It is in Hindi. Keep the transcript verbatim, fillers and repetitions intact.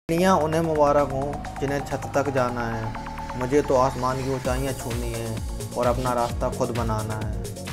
दुनिया उन्हें मुबारक हों जिन्हें छत तक जाना है। मुझे तो आसमान की ऊंचाइयां छूनी हैं और अपना रास्ता खुद बनाना है।